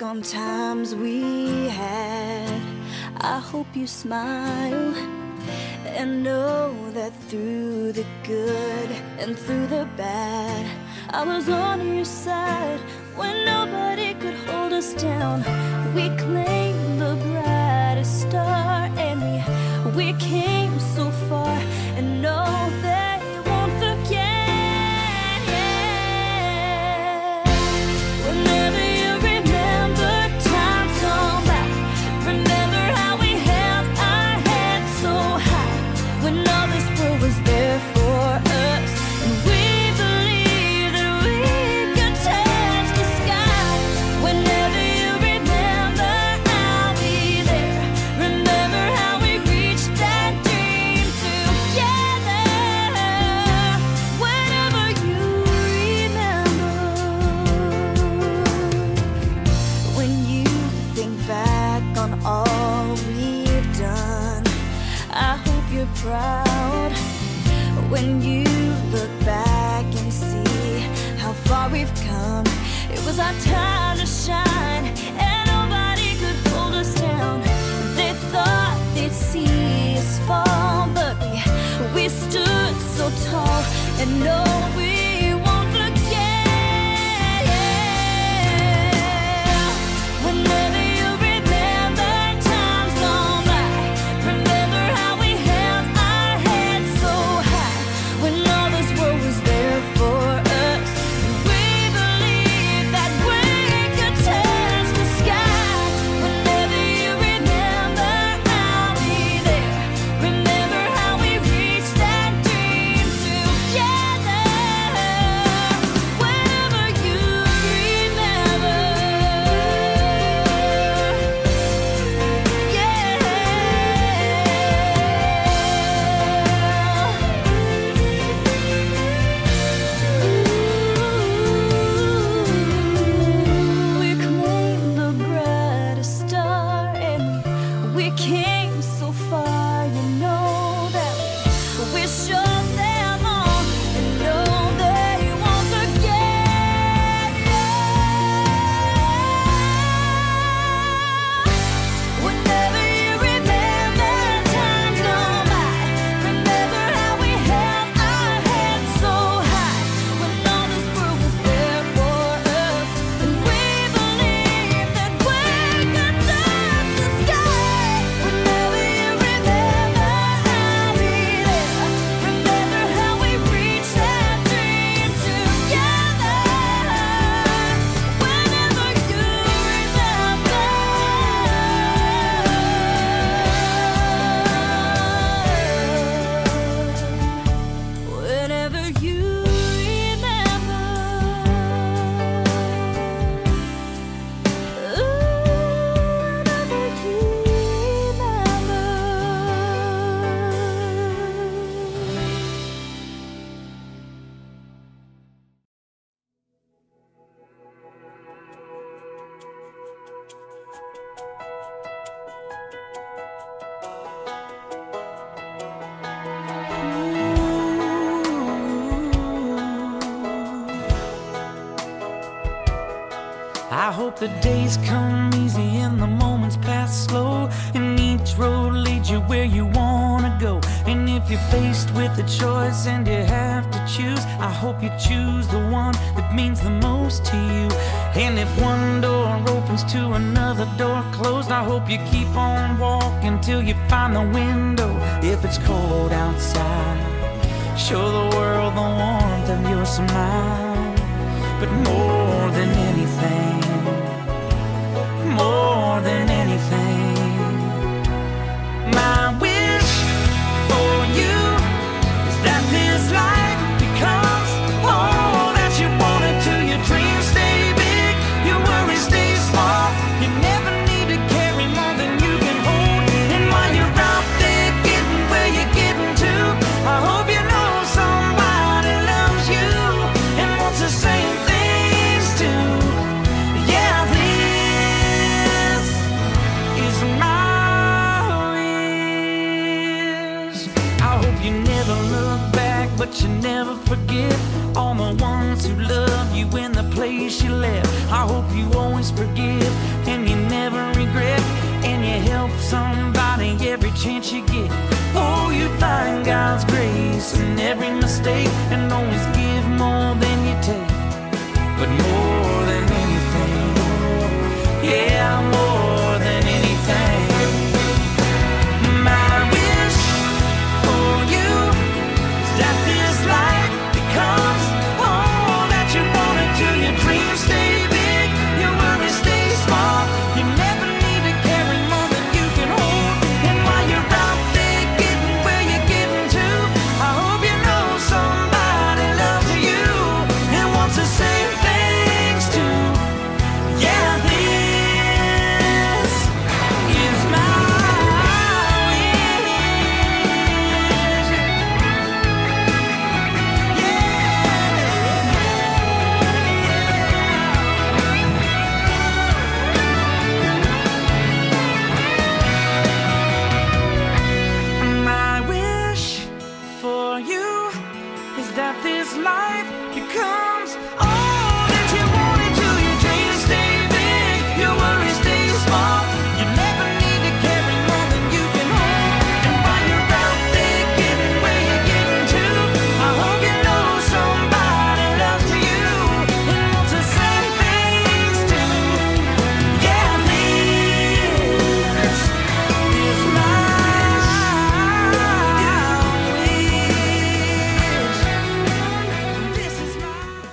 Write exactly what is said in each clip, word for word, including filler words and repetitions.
on times we had. I hope you smile and know that through the good and through the bad, I was on your side when nobody could hold us down. We claimed the brightest star, and we, we came so far, and no, they won't forget. Yeah. Whenever you remember times gone by, remember how we held our heads so high when all this world was there for us, and we believed that we could touch the sky. Whenever you remember, I'll be there. Remember how we reached that dream together. Whenever you remember, when you think back on all we've done, I hope you're proud. When you look back and see how far we've come, it was our time to shine, and nobody could hold us down. They thought they'd see us fall, but we, we stood so tall, and no, we won't forget. Yeah. Whenever you remember times gone by, remember how we held our heads so high when all this world was there for us. We believed that we could touch the sky. Whenever you remember, I'll be there. Remember how we reached that dream together. Whenever you remember, we claimed the brightest star, and we, we came so far. You know that we showed them all, and no, they won't forget. Whenever you remember times gone by, remember how we held our heads so high when all this world was there for us, and we believed that we could touch the sky. Whenever you remember, I'll be there. Remember how we reached that dream together. Whenever you remember, whenever you remember, ooh, whenever you remember. I hope the days come easy and the moments pass slow, and each road leads you where you wanna go. And if you're faced with a choice and you have to choose, I hope you choose the one that means the most to you. And if one door opens to another door closed, I hope you keep on walking till you find the window. If it's cold outside, show the world the warmth of your smile. But more than anything, more than anything, my wish for you is that this life becomes all that you want it to. Your dreams stay big, your worries stay small. You never need to carry more than you can hold. And while you're out there getting where you're getting to, I hope you know somebody loves you and wants the same things too. Yeah, this is my wish. I hope you never look back but you never forget all the ones who love you in the place you left. I hope you always forgive and you never regret, and you help somebody every chance you get. Oh, you find God's grace in every mistake and always give more than you take. But more than anything, yeah, more than anything, my wish for you is that this life becomes all that you wanted to. Your dreams stay big, your worries stay small. You never need to carry more than you can hold. And while you're out there getting where you're getting to, I hope you know somebody loves you and wants the same things too. Yeah, this is my My wish for you is that this life becomes all that you wanted to. Your dreams stay big, your worries stay small. You never need to carry more than you can hold. And while you're out there getting where you're getting to, I hope you know somebody loves you and wants the same things too. Yeah, this is my wish. This is my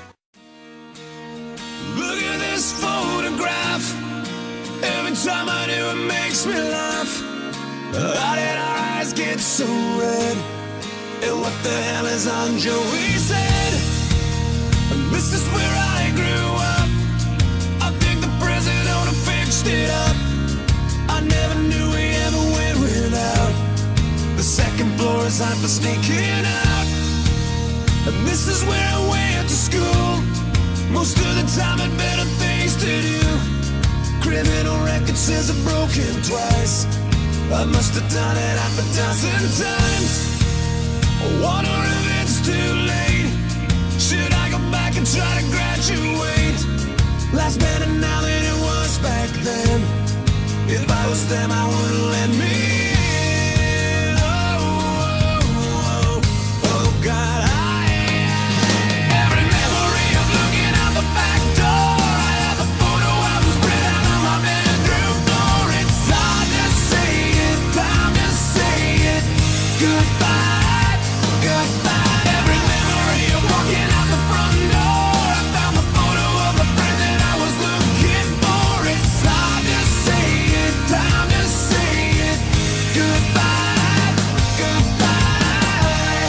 Look at this photograph. Every time I do, it makes me laugh. How did our eyes get so red? And what the hell is on Joey's head? And this is where I grew up. I think the president fixed it up. I never knew we ever went without. The second floor is hot for sneaking out. And this is where I went to school. Most of the time had better things to do. Criminal record says I've broken twice. I must have done it half a dozen times. I wonder if it's too late. Should I go back and try to graduate? Life's better now than it was back then. If I was them, I wouldn't let me in. Oh, oh, oh, oh, God, I every memory of looking out the back door. I have a photo album spread out on my bedroom floor. It's hard to say it, time to say it. Goodbye, goodbye. Every memory of walking out the front door. I found the photo of the friend that I was looking for. It's hard to say it, time to say it. Goodbye, goodbye.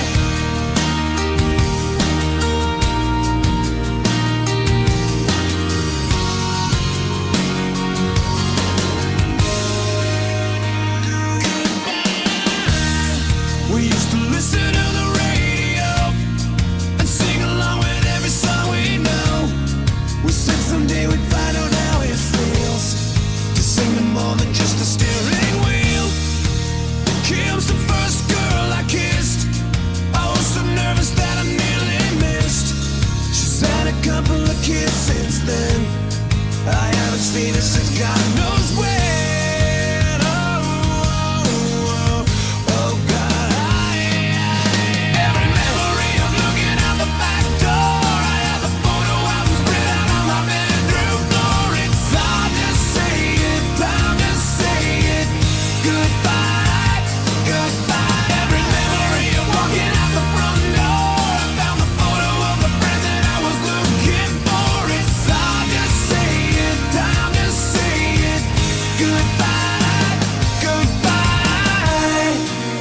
We used to listen to the radio and sing along with every song we know. We said someday we'd find out how it feels to sing to more than just a steering wheel. Kim's the first girl I kissed. I was so nervous that I nearly missed. She's had a couple of kids since then. I haven't seen her since God knows when. Oh, oh, oh, oh, God, I every memory of looking out the back door. I have a photo album spread out on my bedroom floor. It's hard to say it, time to say it. Goodbye, goodbye. Every memory of walking out the front door. I found the photo of the friend that I was looking for. It's hard to say it, time to say it. Goodbye, goodbye.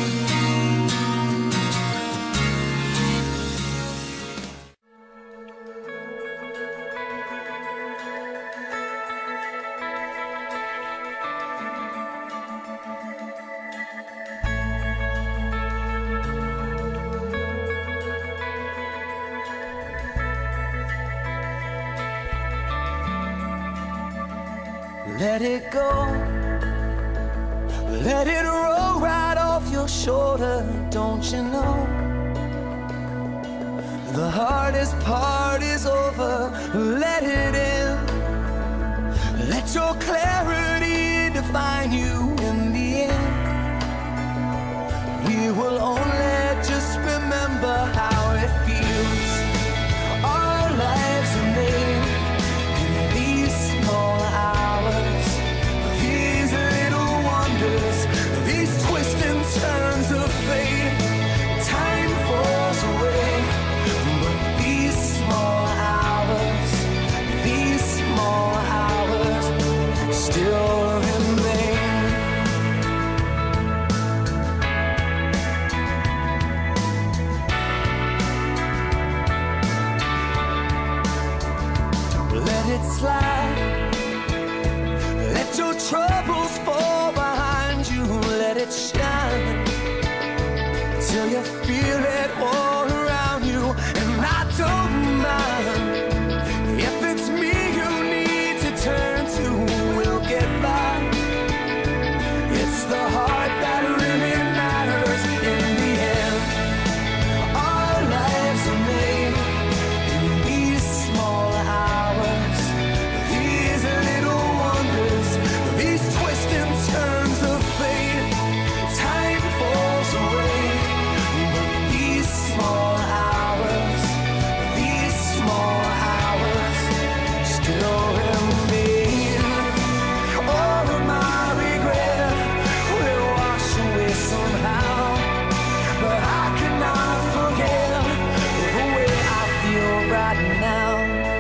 Let it go. Let it roll right off your shoulder. Don't you know The hardest part is over, let it in. Let your clarity define you in the end. We will only just remember how it feels. Our lives are made in these small hours, these little wonders, these twists and turns of fate. Time falls away, but these small hours, these small hours still remain. Let it slide. Let your troubles fall behind you. Let it shine till you feel it all around you. And I don't mind if it's me you need to turn to. We'll get by. It's the heart that really matters in the end. Our lives are made in these small hours, these little wonders, these twists and turns of fate. Time falls away, but these small hours, these small hours still remain. All of my regret will wash away somehow, but I cannot forget the way I feel right now.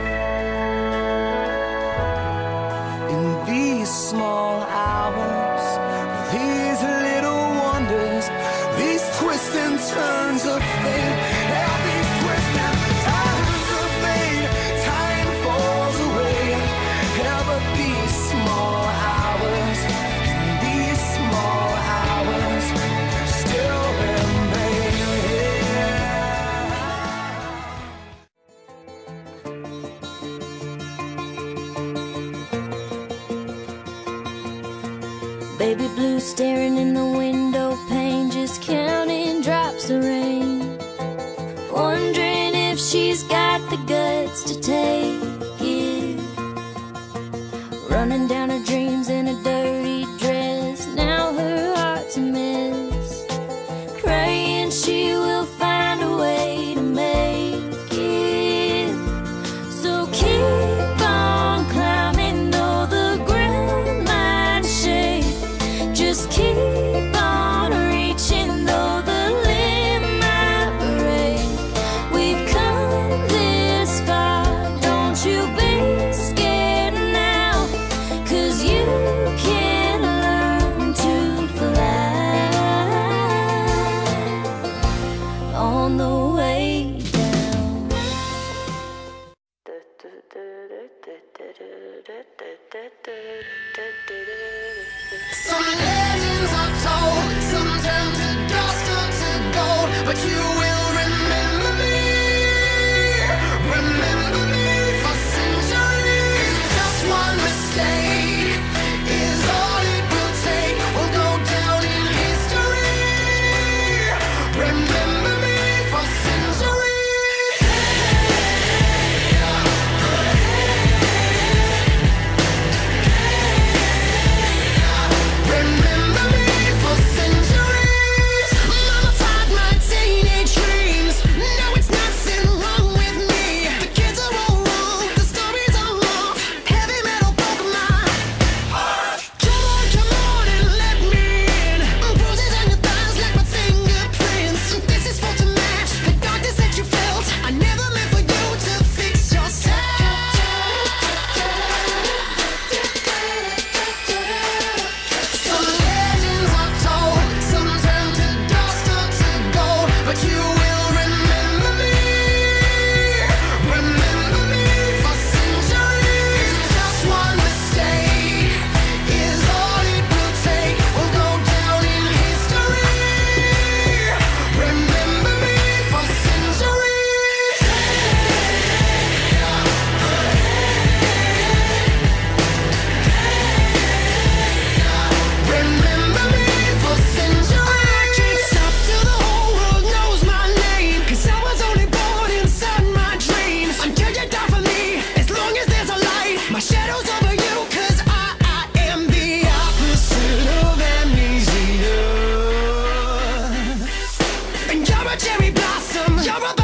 In these small hours, these little wonders, these twists and turns of fate, yeah, these twists and turns of fate. Time falls away, yeah, but these small hours, these small hours still remain. Baby blue staring in the window pane, just counting drops of rain, wondering if she's got the guts to take it. Running down her dreams in a dirty dress, now her heart's a mess. Praying she will find a way to make it. So keep on climbing though the ground might shake. Just keep on reaching though the limb might break. We've come this far, don't you be scared now, 'cause you can learn to fly on the way down. Some legends are told, some turn to dust or to gold, but you will remember me, remember me for centuries. Just one mistake is all it will take. We'll go down in history. Remember me for centuries. Remember me for centuries. Mama tied my teenage a cherry blossom. You're a